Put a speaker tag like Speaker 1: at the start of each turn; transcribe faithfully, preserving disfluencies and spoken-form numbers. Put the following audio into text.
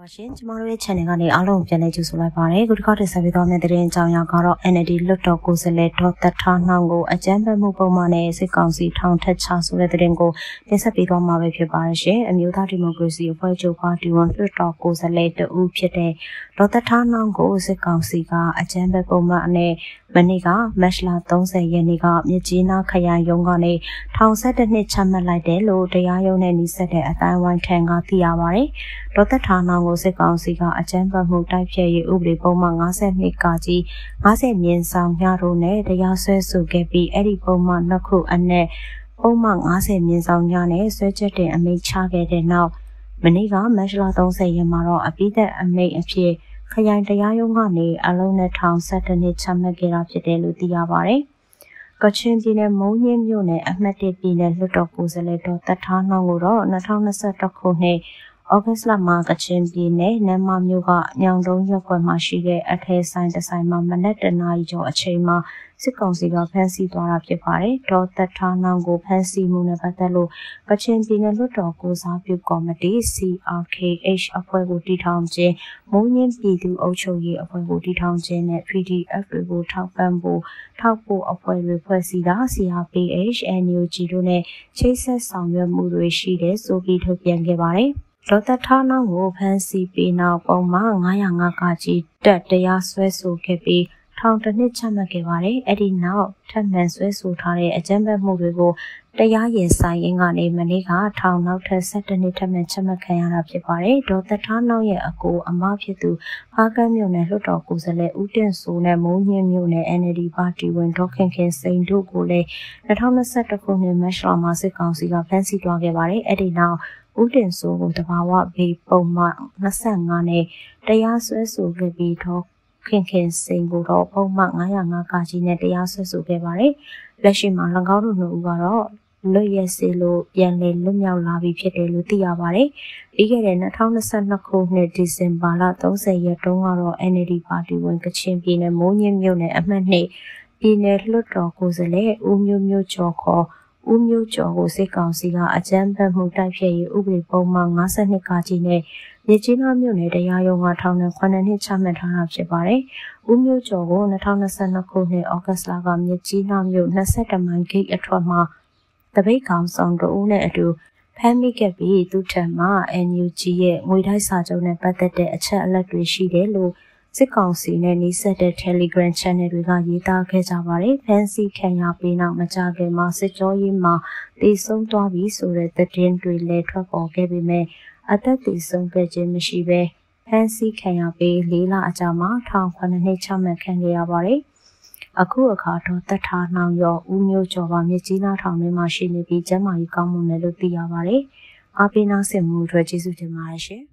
Speaker 1: ပါရှင်ကျမတို့ရဲ့ channel ကနေအားလုံးပြန်လည်ကြိုဆိုလိုက်ပါတယ်ခုတစ်ခါတည်းဆက်ပြီးတော့မယ့်တဲ့ကြောင်ရကတော့ N L D လွတ်တော်ကိုယ်စားလှယ်ဒေါ်သက်ထားနှောင်းကိုအကြမ်းဖက်မှုပုံမှန်နဲ့စစ်ကောင်စီထောင်ထက်ချဆိုတဲ့တဲ့ကိုတင်ဆက်ပေးသွားမှာပဲဖြစ်ပါတယ်ရှင်အမျိုးသားဒီမိုကရေစီအဖွဲ့ချုပ်ပါတီဝန်လွတ်တော်ကိုယ်စားလှယ်တဦးဖြစ်တဲ့ဒေါ်သက်ထားနှောင်းကိုစစ်ကောင်စီကအကြမ်းဖက်ပုံမှန်နဲ့မနေ့ကမတ်လ၃၀ရက်နေ့ကမြကြီးနားခရိုင်ရုံးကနေထောင်ဆက်တစ်နှစ်ချမှတ်လိုက်တယ်လို့တရားရုံးနဲ့နှိစက်တဲ့အတိုင်းဝိုင်းထံကသိရပါတယ်ဒေါ်သက်ထားနှောင်းကိုစစ်ကောင်စီကအကြမ်းဖက်မှုတိုက်ဖျက်ရေးဥပဒေပုံမှန်၅၂ကကြီး၅၀မြင်းဆောင်ညတို့နဲ့တရားစွဲဆိုခဲ့ပြီးအဲ့ဒီပုံမှန်နှစ်ခုအနက်ပုံမှန်၅၀မြင်းဆောင်ညနဲ့ဆွဲချက်တင်အမိန့်ချခဲ့တဲ့နောက်မနေ့ကမတ်လ၃၀ရက်မှာတော့အပိသက်အမိန့်အဖြစ်ခရိုင်တရားရုံးကနေအလုံးနဲ့ထောင်ဆက်တစ်နှစ်ချမှတ်ခဲ့တာဖြစ်တယ်လို့သိရပါတယ်ကချင်ပြည်နယ်မုံညင်းမြို့နယ်အမှတ်၁ပြည်နယ်လွှတ်တော်ကိုယ်စားလှယ်ဒေါ်သက်ထားနှောင်းကိုတော့၂၀၂၁ခုနှစ်ဩဂတ်စ်လမှာကချင်ပြည်နယ်နမ်မာမြို့ကညောင်တုံးရပ်ကွက်မှာရှိတဲ့အထည်ဆိုင်တစ်ဆိုင်မှာမနက်တနာရီကျော်အချိန်မှာစစ်ကောင်စီကဖမ်းဆီးသွားတာဖြစ်ပါတယ်ဒေါ်သက်ထားနှောင်းကိုဖမ်းဆီးမှုနဲ့ပတ်သက်လို့ကချင်ပြည်နယ်လွှတ်တော်ကိုစားပြုကော်မတီ C R K H အဖွဲ့ကိုတည်ထောင်ခြင်းမုံညင်းပြည်သူ့အုပ်ချုပ်ရေးအဖွဲ့ကိုတည်ထောင်ခြင်းနဲ့ P D F တွေကိုထောက်ပံ့ဖို့ထောက်ပို့အဖွဲ့တွေဖွဲ့စည်းတာ C R P H N U G တို့နဲ့ချိတ်ဆက်ဆောင်ရွက်မှုတွေရှိတဲ့ဆိုပြီးထုတ်ပြန်ခဲ့ပါတယ်ဒေါ်သက်ထားနှောင်းကိုဖမ်းဆီးပြီးနောက်ပုံမှန်၅၀၅ကကြီးတက်တရားစွဲဆိုခဲ့ပြီးထောင်တစ်နှစ်ချမှတ်ခဲ့ပါတယ်။အဲ့ဒီနောက်ထပ်မံဆွဲဆိုထားတဲ့အကြမ်းဖက်မှုတွေကိုတရားရင်ဆိုင်ရင်းကနေမနေ့ကထောင်နောက်ထပ်၁၁နှစ်ထပ်မံချမှတ်ခံရတာဖြစ်ပါတယ်။ဒေါ်သက်ထားနှောင်းရဲ့အကိုအမဖြစ်သူဖားကန်းမြို့နယ်လွှတ်တော်ကိုယ်စားလှယ်ဦးတင်စိုးနဲ့မုံညင်းမြို့နယ် N L D ပါတီဝင်ဒေါ်ခင်ခင်စိန်တို့ကိုလည်း၂၀၂၁ခုနှစ်မတ်လမှာစစ်ကောင်စီကဖမ်းဆီးသွားခဲ့ပါတယ်။အဲ့ဒီနောက်ဦးတင်စိုးကိုတဘာဝဘေးပုံမှန်၂၅နဲ့တရားစွဲဆိုခဲ့ပြီးတော့ခင်ခင်စိန်ကိုတော့ပုံမှန်၅၀၅ကကြီးနဲ့တရားစွဲဆိုခဲ့ပါတယ်။လက်ရှိမှာ၎င်းတို့နှစ်ဦးကတော့လွတ်ရက်စေလို့ပြန်လည်လွတ်မြောက်လာပြီဖြစ်တယ်လို့သိရပါတယ်။ပြီးခဲ့တဲ့၂၀၂၂ခုနှစ်ဒီဇင်ဘာလ၃၀ရက်တုန်းကတော့ N L D ပါတီဝင်ကချင်ပြည်နယ်မိုးညင်းမြို့နယ်အမှတ်၂ပြည်နယ်လွှတ်တော်ကိုယ်စားလှယ်ဦးမျိုးမျိုးကျော်ခေါ်ဦးမျိုးကျော်ကိုစစ်ကောင်စီကအကြမ်းဖက်မှုတိုက်ဖျက်ရေးဥပဒေပုံမှန်၅၂ကကြီးနဲ့မြကြီးနားမြို့နယ်တရားရုံးကထောင်နဲ့ခုနှစ်နှစ်ချမှတ်ထားတာဖြစ်ပါတယ်။ဦးမျိုးကျော်ကို၂၀၂၂ခုနှစ်ဩဂတ်စ်လကမြကြီးနားမြို့၂၁မိုင်ဂိတ်အထွက်မှာတပိတ်ကောင်ဆောင်တို့ဦးနဲ့အတူဖမ်းမိခဲ့ပြီးသူထံမှ N U G ရဲ့ငွေတိုက်စာချုပ်နဲ့ပတ်သက်တဲ့အချက်အလက်တွေရှိတယ်လို့စစ်ကောင်စီနဲ့နှိစက်တဲ့ Telegram Channel တွေကရေးသားခဲ့ကြပါတယ်။ဖန်စီခံရပြီးနောက်မကြာခင်မှာစစ်ကြောရေးမှာတည်ဆုံသွားပြီးဆိုတဲ့သတင်းတွေလည်းထွက်ပေါ်ခဲ့ပေမဲ့အသက်တည်ဆုံခဲ့ခြင်းမရှိဘဲဖန်စီခံရပြီးလေးလအကြာမှာထောင်ခုနှစ်နှစ်ချမှတ်ခံခဲ့ရပါတယ်။အခုအခါတော့သက်ထားနှောင်းရောဦးမျိုးကျော်ပါမြကြီးနားထောင်ထဲမှာရှိနေပြီးကျန်းမာရေးကောင်းမွန်တယ်လို့သိရပါတယ်။အားပေးနာဆင်မှုအတွက်ကျေးဇူးတင်ပါတယ်ရှင်။